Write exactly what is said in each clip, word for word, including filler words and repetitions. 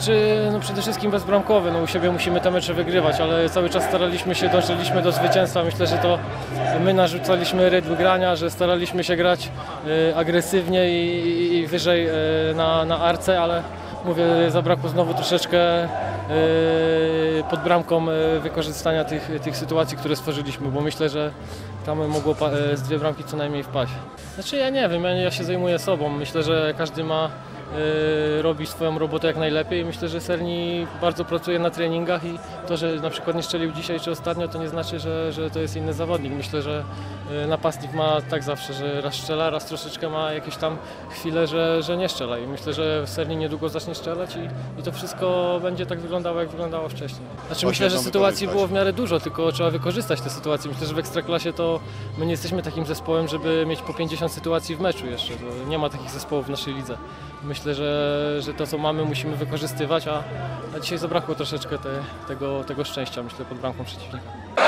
znaczy, no przede wszystkim bezbramkowy, no u siebie musimy te mecze wygrywać, ale cały czas staraliśmy się, dążyliśmy do zwycięstwa. Myślę, że to my narzucaliśmy rytm grania, że staraliśmy się grać y, agresywnie i, i, i wyżej y, na, na arce, ale mówię, zabrakło znowu troszeczkę y, pod bramką y, wykorzystania tych, tych sytuacji, które stworzyliśmy, bo myślę, że tam mogło y, z dwie bramki co najmniej wpaść. Znaczy ja nie wiem, ja, ja się zajmuję sobą, myślę, że każdy ma Yy, robi swoją robotę jak najlepiej. Myślę, że Serni bardzo pracuje na treningach i to, że na przykład nie strzelił dzisiaj czy ostatnio, to nie znaczy, że, że to jest inny zawodnik. Myślę, że yy, napastnik ma tak zawsze, że raz strzela, raz troszeczkę ma jakieś tam chwile, że, że nie strzela i myślę, że Serni niedługo zacznie strzelać i, i to wszystko będzie tak wyglądało, jak wyglądało wcześniej. Znaczy myślę, że sytuacji było w miarę dużo, tylko trzeba wykorzystać te sytuacje. Myślę, że w Ekstraklasie to my nie jesteśmy takim zespołem, żeby mieć po pięćdziesiąt sytuacji w meczu jeszcze. To nie ma takich zespołów w naszej lidze. Myślę, że, że to co mamy musimy wykorzystywać, a, a dzisiaj zabrakło troszeczkę te, tego, tego szczęścia, myślę, pod bramką przeciwnika.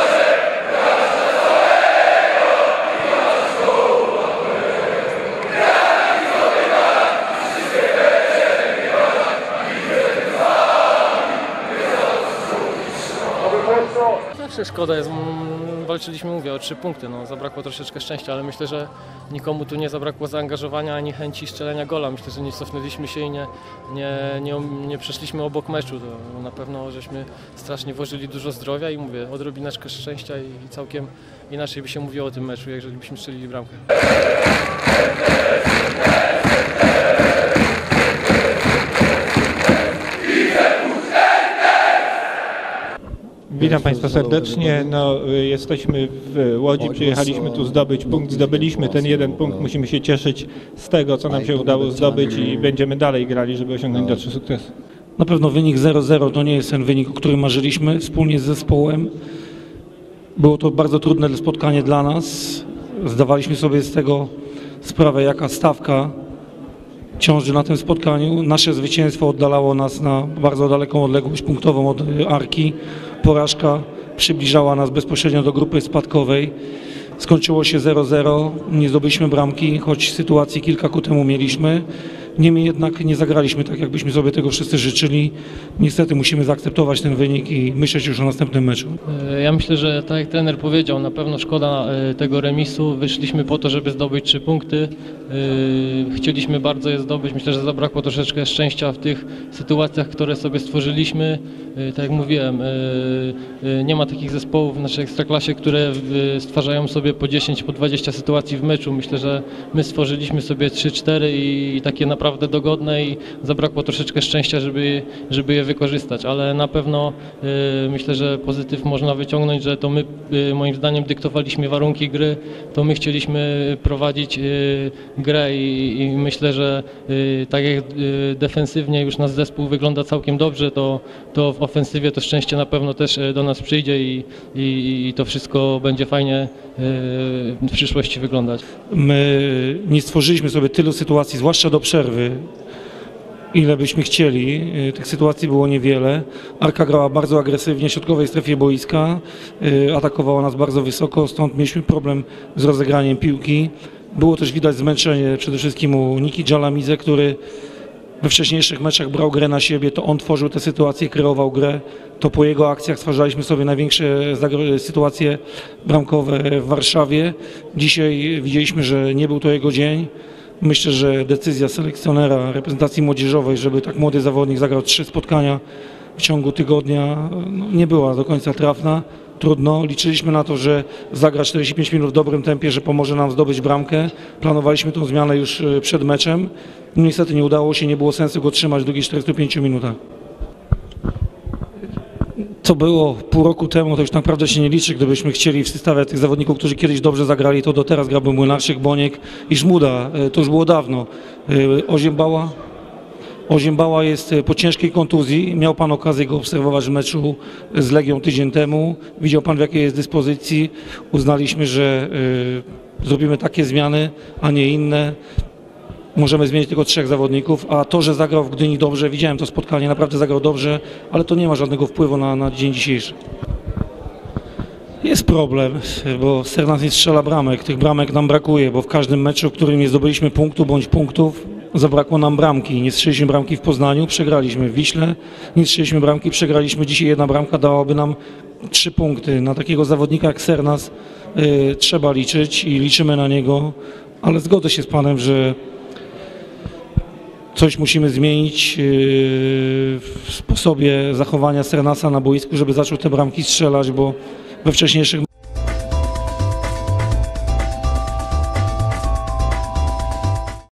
Zawsze szkoda jest, walczyliśmy, mówię, o trzy punkty, no, zabrakło troszeczkę szczęścia, ale myślę, że nikomu tu nie zabrakło zaangażowania ani chęci strzelenia gola. Myślę, że nie cofnęliśmy się i nie, nie, nie, nie przeszliśmy obok meczu. To na pewno żeśmy strasznie włożyli dużo zdrowia i mówię, odrobineczkę szczęścia i całkiem inaczej by się mówiło o tym meczu, jeżeli byśmy strzelili bramkę. Witam Państwa serdecznie. No, jesteśmy w Łodzi, przyjechaliśmy tu zdobyć punkt, zdobyliśmy ten jeden punkt, musimy się cieszyć z tego, co nam się udało zdobyć i będziemy dalej grali, żeby osiągnąć dalszy sukces. Na pewno wynik zero zero to nie jest ten wynik, o którym marzyliśmy wspólnie z zespołem. Było to bardzo trudne spotkanie dla nas. Zdawaliśmy sobie z tego sprawę, jaka stawka ciąży na tym spotkaniu. Nasze zwycięstwo oddalało nas na bardzo daleką odległość punktową od Arki. Porażka przybliżała nas bezpośrednio do grupy spadkowej. Skończyło się zero zero, nie zdobyliśmy bramki, choć sytuacji kilka ku temu mieliśmy. Niemniej jednak nie zagraliśmy tak, jakbyśmy sobie tego wszyscy życzyli. Niestety musimy zaakceptować ten wynik i myśleć już o następnym meczu. Ja myślę, że tak jak trener powiedział, na pewno szkoda tego remisu. Wyszliśmy po to, żeby zdobyć trzy punkty. Chcieliśmy bardzo je zdobyć. Myślę, że zabrakło troszeczkę szczęścia w tych sytuacjach, które sobie stworzyliśmy. Tak jak mówiłem, nie ma takich zespołów w naszej Ekstraklasie, które stwarzają sobie po dziesięć, po dwadzieścia sytuacji w meczu. Myślę, że my stworzyliśmy sobie trzy cztery i takie naprawdę dogodne i zabrakło troszeczkę szczęścia, żeby, żeby je wykorzystać, ale na pewno y, myślę, że pozytyw można wyciągnąć, że to my y, moim zdaniem dyktowaliśmy warunki gry, to my chcieliśmy prowadzić y, grę i, i myślę, że y, tak jak y, defensywnie już nasz zespół wygląda całkiem dobrze, to, to w ofensywie to szczęście na pewno też do nas przyjdzie i, i, i to wszystko będzie fajnie y, w przyszłości wyglądać. My nie stworzyliśmy sobie tylu sytuacji, zwłaszcza do przerwy, ile byśmy chcieli. Tych sytuacji było niewiele. Arka grała bardzo agresywnie w środkowej strefie boiska, atakowała nas bardzo wysoko, stąd mieliśmy problem z rozegraniem piłki. Było też widać zmęczenie przede wszystkim u Niki Dżalamidze, który we wcześniejszych meczach brał grę na siebie, to on tworzył te sytuacje, kreował grę, to po jego akcjach stwarzaliśmy sobie największe sytuacje bramkowe w Warszawie. Dzisiaj widzieliśmy, że nie był to jego dzień. Myślę, że decyzja selekcjonera reprezentacji młodzieżowej, żeby tak młody zawodnik zagrał trzy spotkania w ciągu tygodnia, no, nie była do końca trafna. Trudno. Liczyliśmy na to, że zagra czterdzieści pięć minut w dobrym tempie, że pomoże nam zdobyć bramkę. Planowaliśmy tę zmianę już przed meczem. Niestety nie udało się, nie było sensu go trzymać w drugich czterdziestu pięciu minutach. Co było pół roku temu, to już naprawdę się nie liczy. Gdybyśmy chcieli wstawiać tych zawodników, którzy kiedyś dobrze zagrali, to do teraz grałby Młynarczyk, Boniek i Żmuda. To już było dawno. Oziębała. Oziębała jest po ciężkiej kontuzji. Miał Pan okazję go obserwować w meczu z Legią tydzień temu. Widział Pan, w jakiej jest dyspozycji. Uznaliśmy, że y, zrobimy takie zmiany, a nie inne. Możemy zmienić tylko trzech zawodników, a to, że zagrał w Gdyni dobrze, widziałem to spotkanie, naprawdę zagrał dobrze, ale to nie ma żadnego wpływu na, na dzień dzisiejszy. Jest problem, bo Ser nas nie strzela bramek. Tych bramek nam brakuje, bo w każdym meczu, w którym nie zdobyliśmy punktu bądź punktów, zabrakło nam bramki. Nie strzeliliśmy bramki w Poznaniu, przegraliśmy w Wiśle, nie strzeliliśmy bramki, przegraliśmy. Dzisiaj jedna bramka dałaby nam trzy punkty. Na takiego zawodnika jak Sernas y, trzeba liczyć i liczymy na niego, ale zgodzę się z panem, że coś musimy zmienić yy, w sposobie zachowania Sernasa na boisku, żeby zaczął te bramki strzelać, bo we wcześniejszych